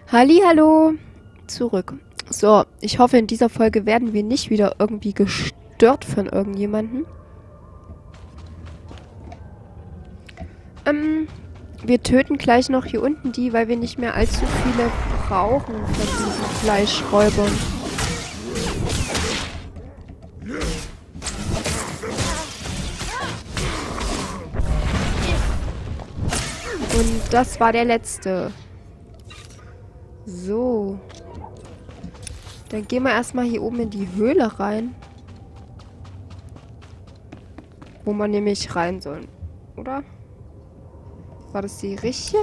Hallihallo, zurück. So, ich hoffe, in dieser Folge werden wir nicht wieder irgendwie gestört von irgendjemandem. Wir töten gleich noch hier unten die, weil wir nicht mehr allzu viele brauchen von diesen Fleischräubern. Und das war der letzte. So. Dann gehen wir erstmal hier oben in die Höhle rein. Wo man nämlich rein soll. Oder? War das die richtige?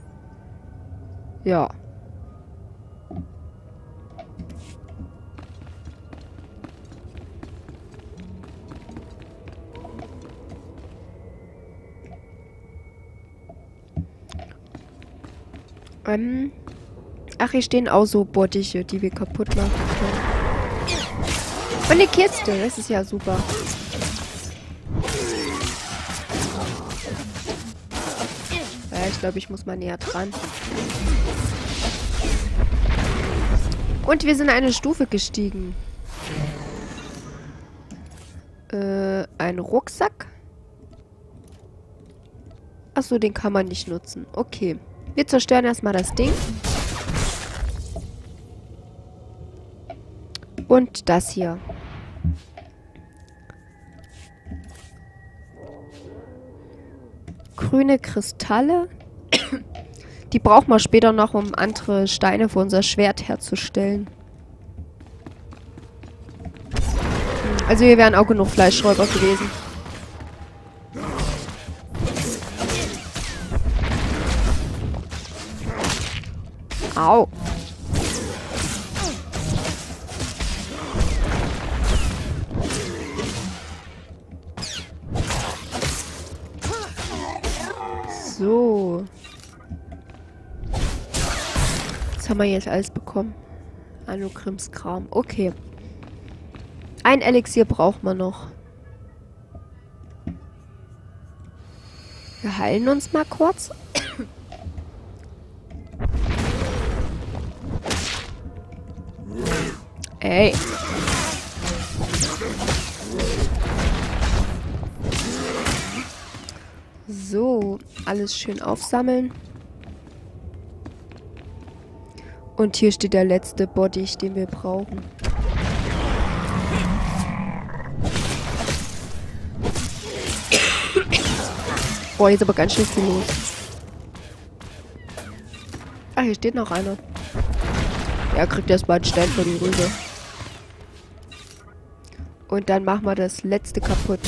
Ja. Ach, hier stehen auch so Bottiche, die wir kaputt machen können. Und eine Kiste, das ist ja super. Ja, ich glaube, ich muss mal näher dran. Und wir sind eine Stufe gestiegen. Ein Rucksack? Achso, den kann man nicht nutzen. Okay. Wir zerstören erstmal das Ding. Und das hier. Grüne Kristalle. Die brauchen wir später noch, um andere Steine für unser Schwert herzustellen. Also hier wären auch genug Fleischräuber gewesen. Au. So. Was haben wir jetzt alles bekommen? Anukrims Kram. Okay. Ein Elixier braucht man noch. Wir heilen uns mal kurz. Ey. So, alles schön aufsammeln. Und hier steht der letzte Bottich, den wir brauchen. Boah, hier ist aber ganz schön viel los. Ah, hier steht noch einer. Ja, kriegt erstmal einen Stein vor die Rübe. Und dann machen wir das letzte kaputt.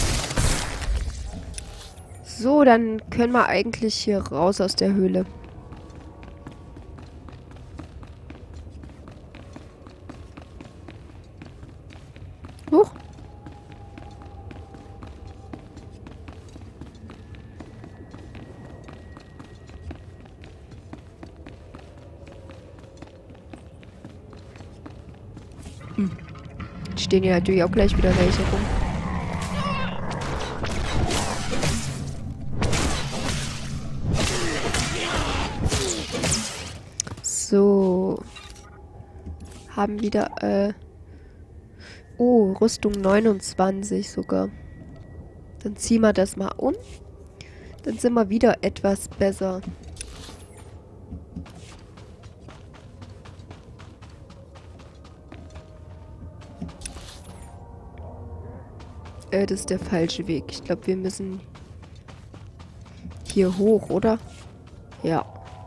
So, dann können wir eigentlich hier raus aus der Höhle. Huch. Stehen hier natürlich auch gleich wieder welche rum. So. Haben wieder, oh, Rüstung 29 sogar. Dann ziehen wir das mal um. Dann sind wir wieder etwas besser. Das ist der falsche Weg. Ich glaube, wir müssen hier hoch, oder? Ja.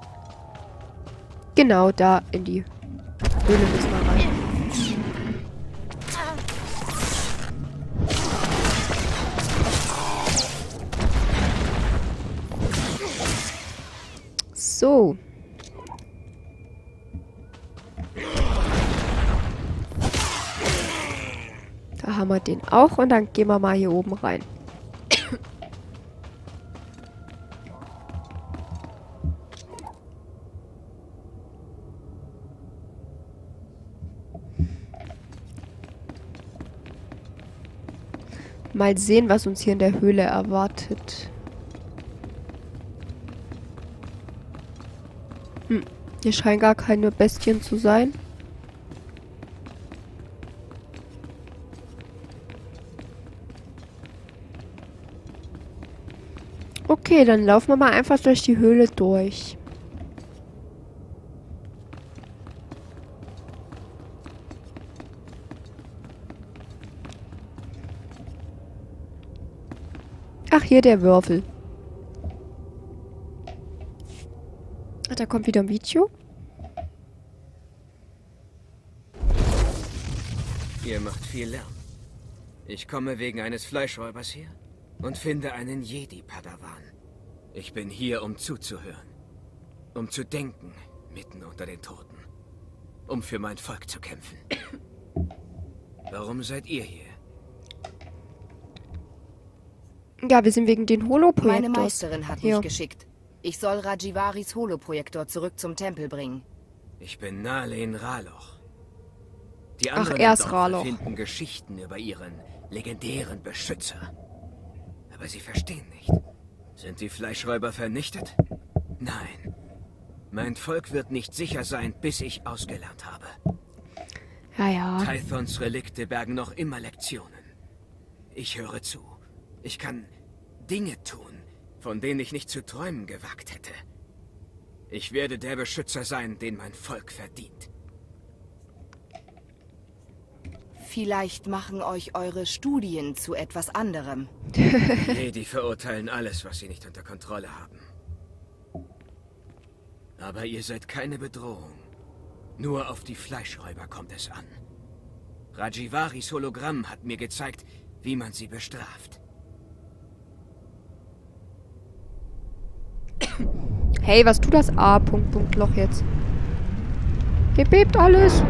Genau, da in die Höhle müssen wir rein. So. Da haben wir den auch und dann gehen wir mal hier oben rein. Mal sehen, was uns hier in der Höhle erwartet. Hier scheinen gar keine Bestien zu sein. Okay, dann laufen wir mal einfach durch die Höhle durch. Ach, hier der Würfel. Ach, da kommt wieder ein Video. Ihr macht viel Lärm. Ich komme wegen eines Fleischräubers hier und finde einen Jedi-Padawan. Ich bin hier, um zuzuhören. Um zu denken, mitten unter den Toten. Um für mein Volk zu kämpfen. Warum seid ihr hier? Ja, wir sind wegen den Holo-Projektors. Meine Meisterin hat mich geschickt. Ich soll Rajivaris Holoprojektor zurück zum Tempel bringen. Ich bin Nalen Raloch. Die Ach, anderen er ist dort Raloch. finden Geschichten über ihren legendären Beschützer. Aber sie verstehen nicht. Sind die Fleischräuber vernichtet? Nein. Mein Volk wird nicht sicher sein, bis ich ausgelernt habe. Ja, ja. Tythons Relikte bergen noch immer Lektionen. Ich höre zu. Ich kann Dinge tun, von denen ich nicht zu träumen gewagt hätte. Ich werde der Beschützer sein, den mein Volk verdient. Vielleicht machen euch eure Studien zu etwas anderem. Die Jedi verurteilen alles, was sie nicht unter Kontrolle haben. Aber ihr seid keine Bedrohung. Nur auf die Fleischräuber kommt es an. Rajivaris Hologramm hat mir gezeigt, wie man sie bestraft. Hey, was tut das A? Loch jetzt? Hier bebt alles.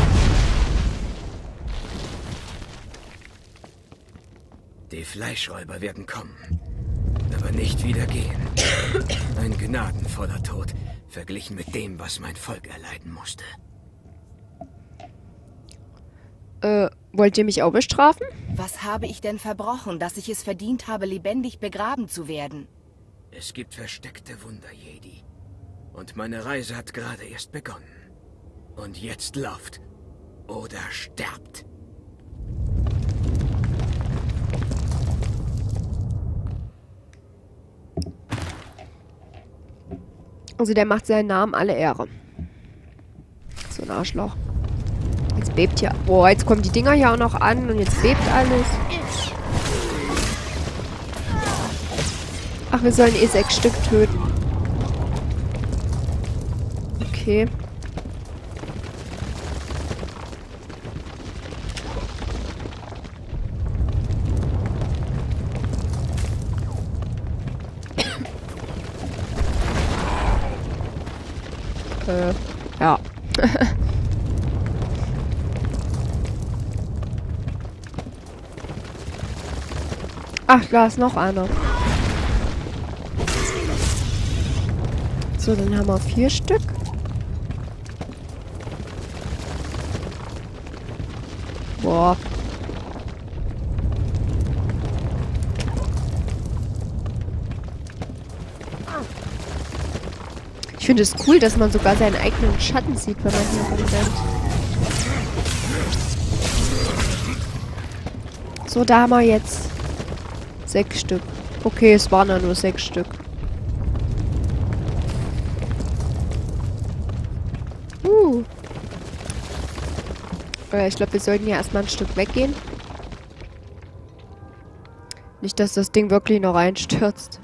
Die Fleischräuber werden kommen, aber nicht wieder gehen. Ein gnadenvoller Tod, verglichen mit dem, was mein Volk erleiden musste. Wollt ihr mich auch bestrafen? Was habe ich denn verbrochen, dass ich es verdient habe, lebendig begraben zu werden? Es gibt versteckte Wunder, Jedi. Und meine Reise hat gerade erst begonnen. Und jetzt lauft oder sterbt. Also der macht seinen Namen alle Ehre. So ein Arschloch. Jetzt bebt hier. Boah, jetzt kommen die Dinger hier auch noch an und jetzt bebt alles. Ach, wir sollen eh 6 Stück töten. Okay. Ja. Ach, da ist noch einer. So, dann haben wir 4 Stück. Boah. Ich finde es cool, dass man sogar seinen eigenen Schatten sieht, wenn man hier rumrennt. So, da haben wir jetzt 6 Stück. Okay, es waren ja nur 6 Stück. Ich glaube, wir sollten ja erstmal ein Stück weggehen. Nicht, dass das Ding wirklich noch reinstürzt.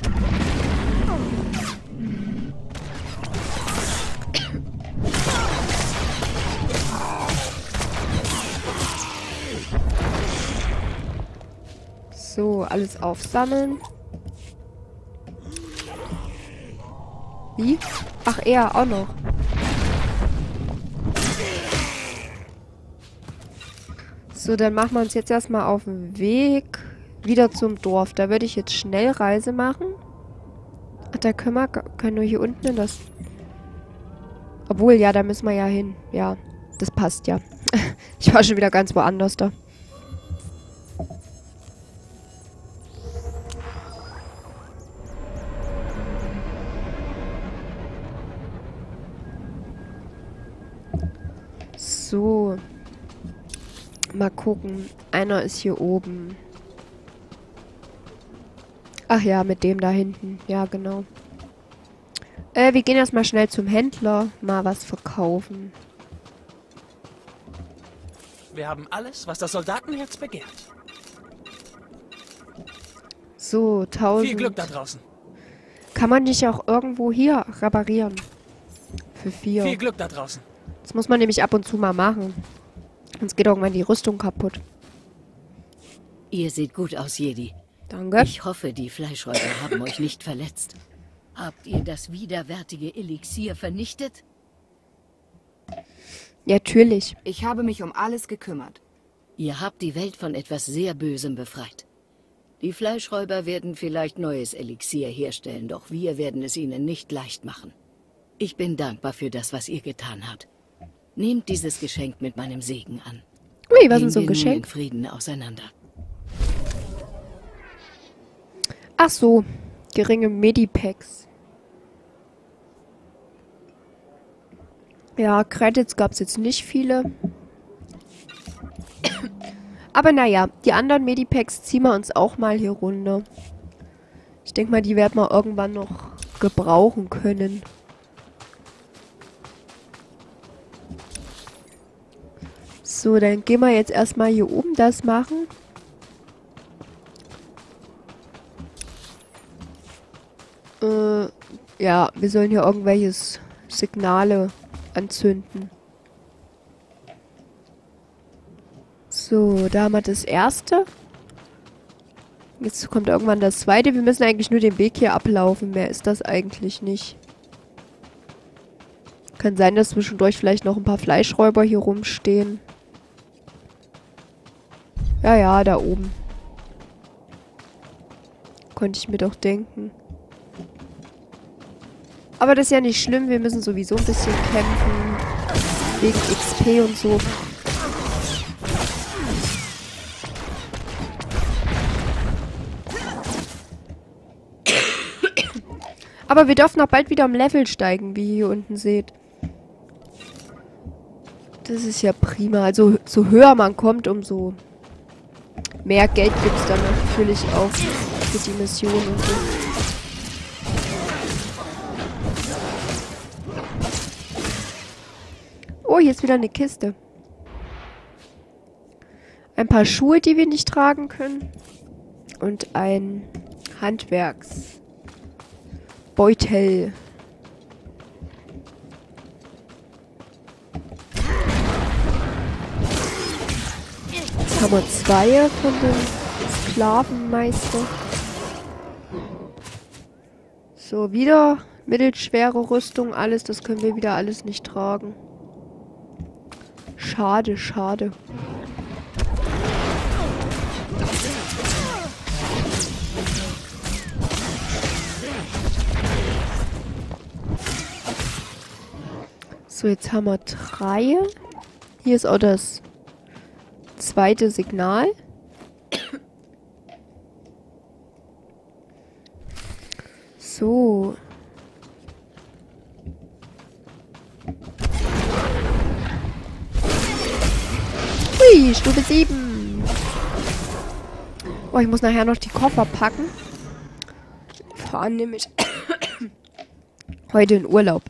So, alles aufsammeln. Wie? Ach, er auch noch. So, dann machen wir uns jetzt erstmal auf den Weg wieder zum Dorf. Da würde ich jetzt Schnellreise machen. Ach, da können wir hier unten in das... Obwohl, ja, da müssen wir ja hin. Ja, das passt ja. Ich war schon wieder ganz woanders da. So. Mal gucken. Einer ist hier oben. Ach ja, mit dem da hinten. Ja, genau. Wir gehen erstmal schnell zum Händler. Mal was verkaufen. Wir haben alles, was das Soldatenherz begehrt. So, 1000. Viel Glück da draußen. Kann man nicht auch irgendwo hier reparieren? Für 4. Viel Glück da draußen. Das muss man nämlich ab und zu mal machen. Sonst geht irgendwann die Rüstung kaputt. Ihr seht gut aus, Jedi. Danke. Ich hoffe, die Fleischräuber haben euch nicht verletzt. Habt ihr das widerwärtige Elixier vernichtet? Ja, natürlich. Ich habe mich um alles gekümmert. Ihr habt die Welt von etwas sehr Bösem befreit. Die Fleischräuber werden vielleicht neues Elixier herstellen, doch wir werden es ihnen nicht leicht machen. Ich bin dankbar für das, was ihr getan habt. Nehmt dieses Geschenk mit meinem Segen an. Ui, was ist denn so ein Gehen wir nun Geschenk? in Frieden auseinander. Ach so. Geringe Medipacks. Ja, Credits gab es jetzt nicht viele. Aber naja, die anderen Medipacks ziehen wir uns auch mal hier runter. Ich denke mal, die werden wir irgendwann noch gebrauchen können. So, dann gehen wir jetzt erstmal hier oben das machen. Ja, wir sollen hier irgendwelches Signale anzünden. So, da haben wir das erste. Jetzt kommt irgendwann das zweite. Wir müssen eigentlich nur den Weg hier ablaufen. Mehr ist das eigentlich nicht. Kann sein, dass zwischendurch vielleicht noch ein paar Fleischräuber hier rumstehen. Ja, ja, da oben. Konnte ich mir doch denken. Aber das ist ja nicht schlimm. Wir müssen sowieso ein bisschen kämpfen. Wegen XP und so. Aber wir dürfen auch bald wieder im Level steigen, wie ihr hier unten seht. Das ist ja prima. Also, so höher man kommt, umso mehr Geld gibt es dann natürlich auch für die Mission und so. Oh, hier ist wieder eine Kiste. Ein paar Schuhe, die wir nicht tragen können. Und ein Handwerksbeutel. Jetzt haben wir 2 von dem Sklavenmeister. So, wieder mittelschwere Rüstung, alles. Das können wir wieder alles nicht tragen. Schade, schade. So, jetzt haben wir 3. Hier ist auch das zweite Signal. So. Hui, Stufe 7. Oh, ich muss nachher noch die Koffer packen. Wir fahren nämlich heute in Urlaub.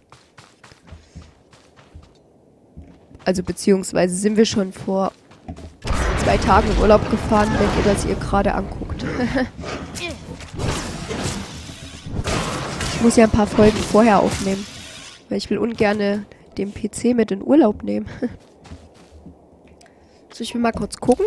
Also beziehungsweise sind wir schon vor 2 Tagen in Urlaub gefahren, wenn ihr das hier gerade anguckt. Ich muss ja ein paar Folgen vorher aufnehmen. Weil ich will ungern den PC mit in Urlaub nehmen. So, ich will mal kurz gucken.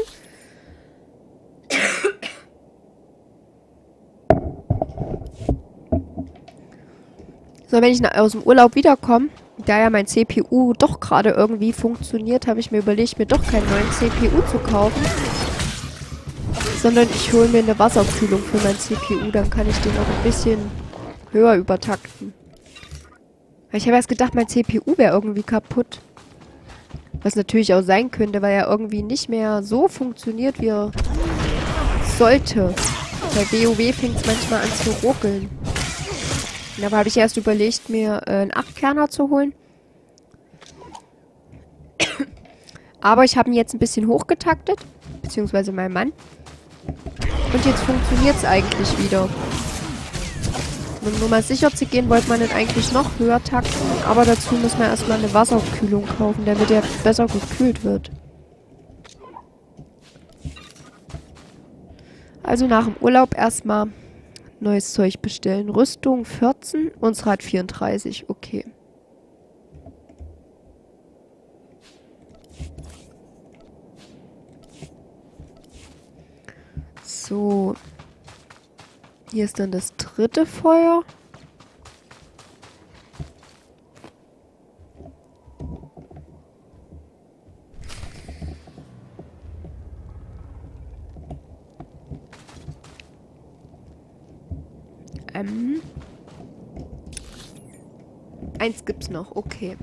So, wenn ich aus dem Urlaub wiederkomme, da ja mein CPU doch gerade irgendwie funktioniert, habe ich mir überlegt, mir doch keinen neuen CPU zu kaufen. Sondern ich hole mir eine Wasserkühlung für mein CPU, dann kann ich den auch ein bisschen höher übertakten. Weil ich habe erst gedacht, mein CPU wäre irgendwie kaputt. Was natürlich auch sein könnte, weil er irgendwie nicht mehr so funktioniert, wie er sollte. Bei WoW fängt es manchmal an zu ruckeln. Und aber habe ich erst überlegt, mir einen 8-Kerner zu holen. Aber ich habe ihn jetzt ein bisschen hochgetaktet. Beziehungsweise mein Mann. Und jetzt funktioniert es eigentlich wieder. Um nur mal sicher zu gehen, wollte man den eigentlich noch höher takten. Aber dazu muss man erstmal eine Wasserkühlung kaufen, damit er besser gekühlt wird. Also nach dem Urlaub erstmal neues Zeug bestellen. Rüstung 14, unsere hat 34. Okay. So. Hier ist dann das dritte Feuer. Eins gibt's noch, okay.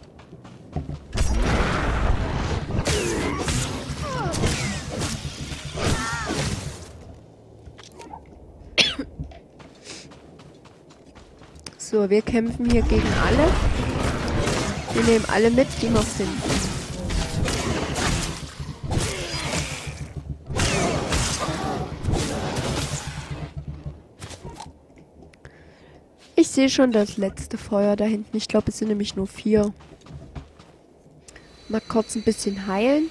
So, wir kämpfen hier gegen alle. Wir nehmen alle mit, die noch finden. Ich sehe schon das letzte Feuer da hinten. Ich glaube, es sind nämlich nur 4. Mal kurz ein bisschen heilen.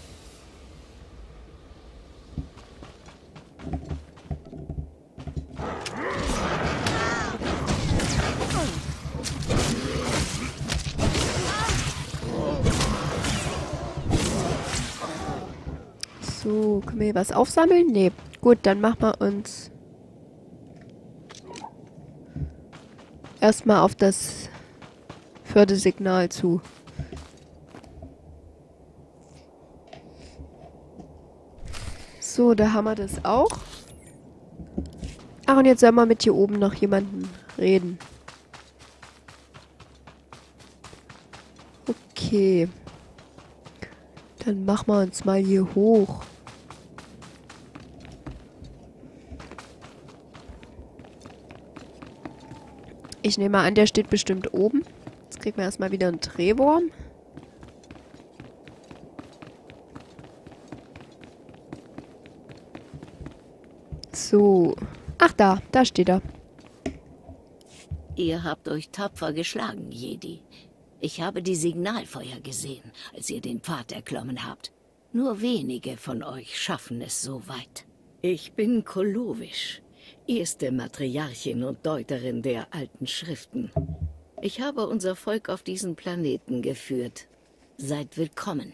So, können wir hier was aufsammeln? Nee. Gut, dann machen wir uns erstmal auf das Fördersignal zu. So, da haben wir das auch. Ach, und jetzt sollen wir mit hier oben noch jemandem reden. Okay. Dann machen wir uns mal hier hoch. Ich nehme mal an, der steht bestimmt oben. Jetzt kriegen wir erstmal wieder einen Drehwurm. So. Ach, da steht er. Ihr habt euch tapfer geschlagen, Jedi. Ich habe die Signalfeuer gesehen, als ihr den Pfad erklommen habt. Nur wenige von euch schaffen es so weit. Ich bin Kolovisch, erste Matriarchin und Deuterin der alten Schriften. Ich habe unser Volk auf diesen Planeten geführt. Seid willkommen.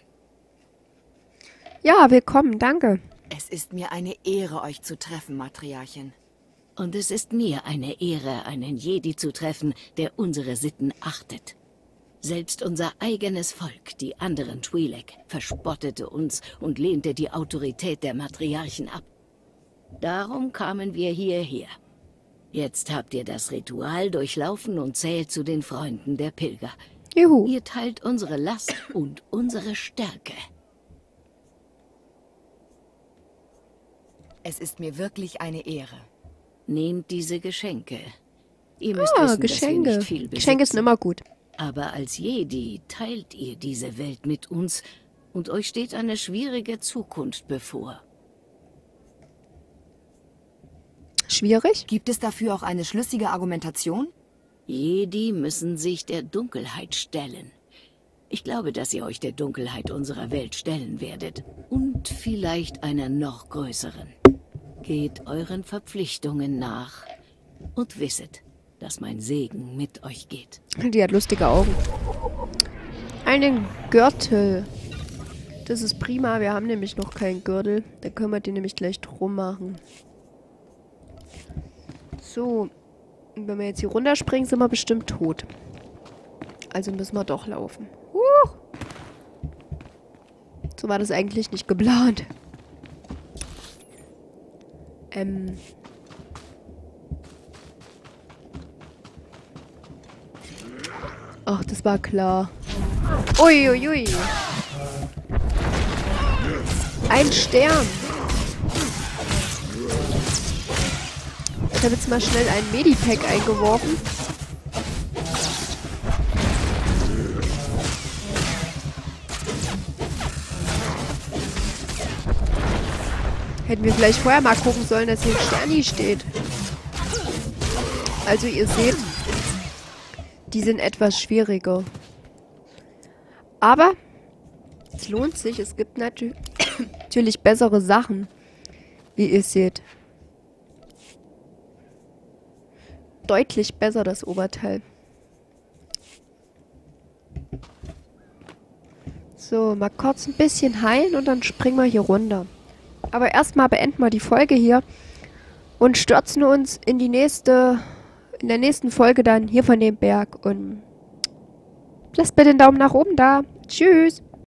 Ja, willkommen, danke. Es ist mir eine Ehre, euch zu treffen, Matriarchin. Und es ist mir eine Ehre, einen Jedi zu treffen, der unsere Sitten achtet. Selbst unser eigenes Volk, die anderen Twi'lek, verspottete uns und lehnte die Autorität der Matriarchen ab. Darum kamen wir hierher. Jetzt habt ihr das Ritual durchlaufen und zählt zu den Freunden der Pilger. Juhu. Ihr teilt unsere Last und unsere Stärke. Es ist mir wirklich eine Ehre. Nehmt diese Geschenke. Ihr müsst wissen, Geschenke. dass wir nicht viel besitzen. Geschenke sind immer gut. Aber als Jedi teilt ihr diese Welt mit uns und euch steht eine schwierige Zukunft bevor. Schwierig? Gibt es dafür auch eine schlüssige Argumentation? Jedi müssen sich der Dunkelheit stellen. Ich glaube, dass ihr euch der Dunkelheit unserer Welt stellen werdet. Und vielleicht einer noch größeren. Geht euren Verpflichtungen nach und wisset, dass mein Segen mit euch geht. Die hat lustige Augen. Einen Gürtel. Das ist prima. Wir haben nämlich noch keinen Gürtel. Da können wir den nämlich gleich drum machen. So. Und wenn wir jetzt hier runterspringen, sind wir bestimmt tot. Also müssen wir doch laufen. So war das eigentlich nicht geplant. Ach, das war klar. Uiuiui. Ein Stern. Ich habe jetzt mal schnell ein Medipack eingeworfen. Hätten wir vielleicht vorher mal gucken sollen, dass hier ein Sterni steht. Also ihr seht, die sind etwas schwieriger. Aber es lohnt sich. Es gibt natürlich bessere Sachen, wie ihr seht. Deutlich besser das Oberteil. So, mal kurz ein bisschen heilen und dann springen wir hier runter. Aber erstmal beenden wir die Folge hier und stürzen uns in der nächsten Folge dann hier von dem Berg. Und lasst bitte den Daumen nach oben da. Tschüss.